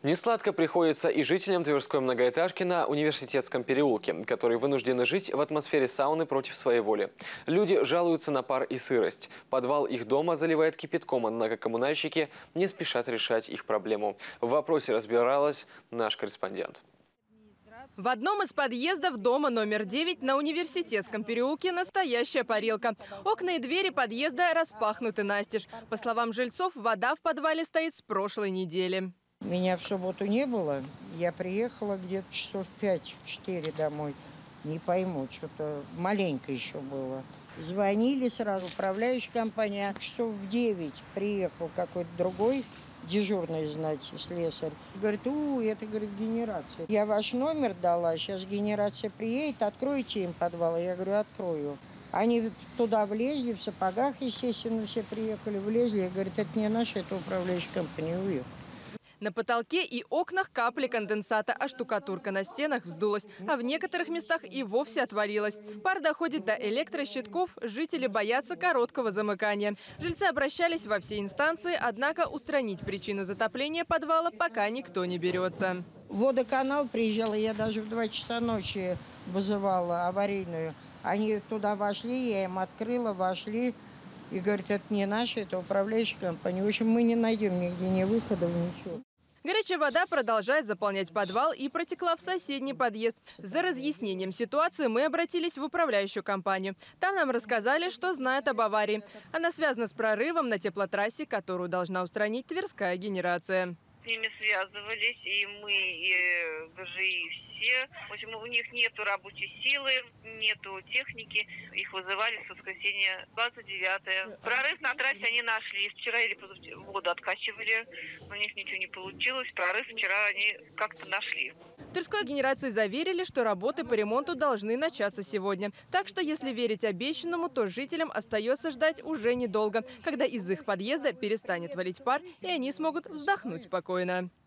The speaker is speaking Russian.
Несладко приходится и жителям Тверской многоэтажки на Университетском переулке, которые вынуждены жить в атмосфере сауны против своей воли. Люди жалуются на пар и сырость. Подвал их дома заливает кипятком, однако коммунальщики не спешат решать их проблему. В вопросе разбиралась наш корреспондент. В одном из подъездов дома номер 9 на Университетском переулке настоящая парилка. Окна и двери подъезда распахнуты настежь. По словам жильцов, вода в подвале стоит с прошлой недели. Меня в субботу не было. Я приехала где-то часов 5-4 домой. Не пойму, что-то маленько еще было. Звонили сразу, управляющая компания. А часов в 9 приехал какой-то другой дежурный, значит, слесарь. Говорит, это, говорит, генерация. Я ваш номер дала, сейчас генерация приедет, откройте им подвал. Я говорю, открою. Они туда влезли, в сапогах, естественно, все приехали, влезли. Я говорю, это не наша, это управляющая компания, уехала. На потолке и окнах капли конденсата, а штукатурка на стенах вздулась, а в некоторых местах и вовсе отвалилась. Пар доходит до электрощитков, жители боятся короткого замыкания. Жильцы обращались во все инстанции, однако устранить причину затопления подвала пока никто не берется. Водоканал приезжал, я даже в 2 часа ночи вызывала аварийную. Они туда вошли, я им открыла, вошли. И говорят, это не наша, это управляющая компания. В общем, мы не найдем нигде ни выходов, ничего. Горячая вода продолжает заполнять подвал и протекла в соседний подъезд. За разъяснением ситуации мы обратились в управляющую компанию. Там нам рассказали, что знают об аварии. Она связана с прорывом на теплотрассе, которую должна устранить Тверская генерация. С ними связывались, и мы, и ГЖИ, все. В общем, у них нету рабочей силы, нету техники. Их вызывали с воскресенья 29-е. Прорыв на трассе они нашли. Вчера или позавчера воду откачивали, у них ничего не получилось. Прорыв вчера они как-то нашли. В Тверской генерации заверили, что работы по ремонту должны начаться сегодня. Так что, если верить обещанному, то жителям остается ждать уже недолго, когда из их подъезда перестанет валить пар, и они смогут вздохнуть спокойно.